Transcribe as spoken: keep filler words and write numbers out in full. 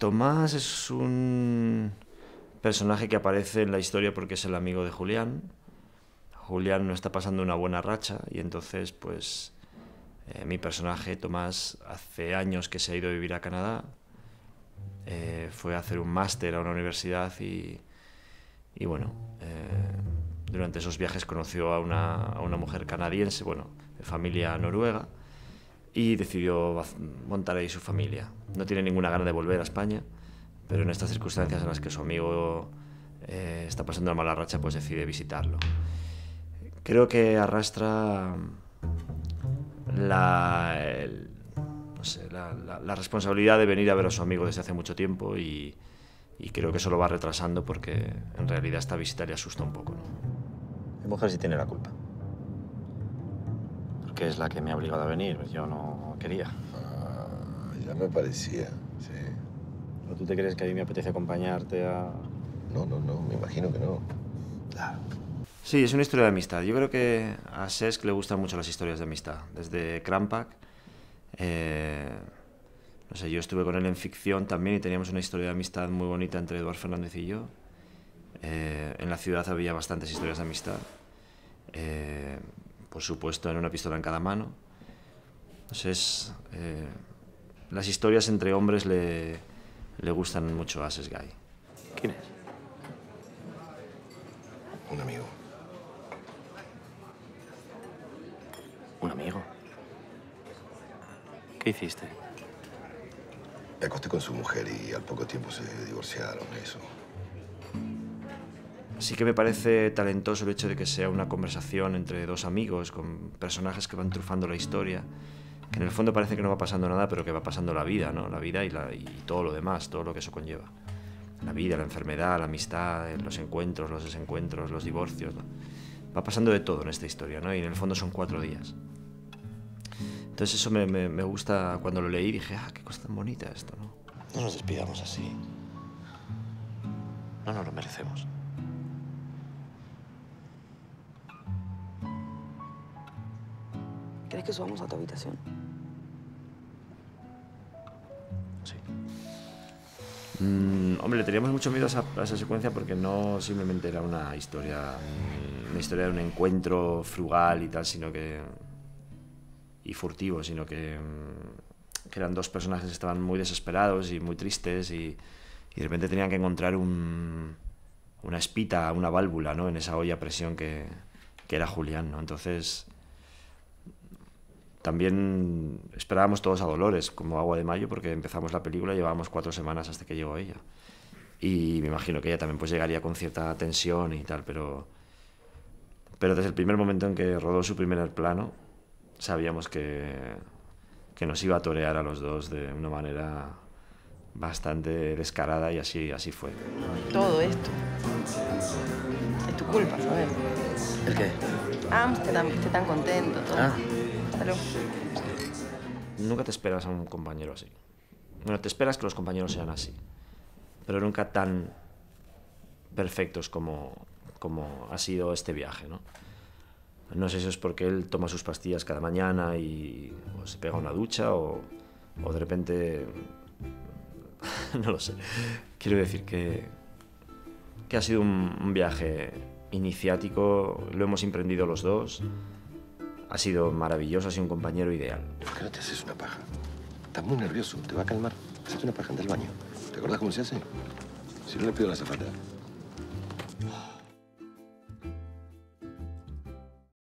Tomás es un personaje que aparece en la historia porque es el amigo de Julián. Julián no está pasando una buena racha y entonces, pues, eh, mi personaje, Tomás, hace años que se ha ido a vivir a Canadá. Eh, fue a hacer un máster a una universidad y, y bueno, eh, durante esos viajes conoció a una, a una mujer canadiense, bueno, de familia noruega, y decidió montar ahí su familia. No tiene ninguna gana de volver a España, pero en estas circunstancias en las que su amigo eh, está pasando una mala racha, pues decide visitarlo. Creo que arrastra la, el, no sé, la, la, la responsabilidad de venir a ver a su amigo desde hace mucho tiempo y, y creo que eso lo va retrasando porque en realidad esta visita le asusta un poco, ¿no? Mi mujer sí tiene la culpa. Porque es la que me ha obligado a venir. Yo no quería. Ah, ya me parecía, sí. ¿Pero tú te crees que a mí me apetece acompañarte a...? No, no, no, me imagino que no. Claro. Sí, es una historia de amistad. Yo creo que a Cesc le gustan mucho las historias de amistad. Desde Crampac, eh, no sé, yo estuve con él en ficción también y teníamos una historia de amistad muy bonita entre Eduard Fernández y yo. Eh, en la ciudad había bastantes historias de amistad. Eh, por supuesto, en Una pistola en cada mano. Entonces, eh, las historias entre hombres le, le gustan mucho a Cesc Gai. ¿Quién es? Un amigo. ¿Un amigo? ¿Qué hiciste? Me acosté con su mujer y al poco tiempo se divorciaron, eso. Sí que me parece talentoso el hecho de que sea una conversación entre dos amigos, con personajes que van trufando la historia, que en el fondo parece que no va pasando nada, pero que va pasando la vida, ¿no? La vida y, la, y todo lo demás, todo lo que eso conlleva. La vida, la enfermedad, la amistad, los encuentros, los desencuentros, los divorcios, ¿no? Va pasando de todo en esta historia, ¿no? Y en el fondo son cuatro días. Entonces eso me, me, me gusta, cuando lo leí dije, ah, qué cosa tan bonita esto, ¿no? No nos despidamos así. No nos lo merecemos. ¿Querés que subamos a tu habitación? Sí. Mm, hombre, le teníamos mucho miedo a esa, a esa secuencia porque no simplemente era una historia, una historia de un encuentro frugal y tal, sino que... y furtivo, sino que, que eran dos personajes que estaban muy desesperados y muy tristes y, y de repente tenían que encontrar un, una espita, una válvula, ¿no? En esa olla a presión que, que era Julián, ¿no? Entonces, también esperábamos todos a Dolores, como agua de mayo, porque empezamos la película y llevábamos cuatro semanas hasta que llegó ella. Y me imagino que ella también pues llegaría con cierta tensión y tal, pero, pero desde el primer momento en que rodó su primer plano, sabíamos que, que nos iba a torear a los dos de una manera bastante descarada y así, así fue. Todo esto es tu culpa, ¿sabes? ¿El qué? Ámsterdam, que esté tan contento, todo. Ah. Salud. Nunca te esperas a un compañero así. Bueno, te esperas que los compañeros sean así, pero nunca tan perfectos como, como ha sido este viaje, ¿no? No sé si es porque él toma sus pastillas cada mañana y o se pega una ducha o, o de repente... no lo sé. Quiero decir que, que ha sido un, un viaje iniciático, lo hemos emprendido los dos. Ha sido maravilloso, ha sido un compañero ideal. ¿Por qué no te haces una paja? Estás muy nervioso, te va a calmar. Hacete una paja, anda al baño. ¿Te acordás cómo se hace? Si no, le pido a la azafata.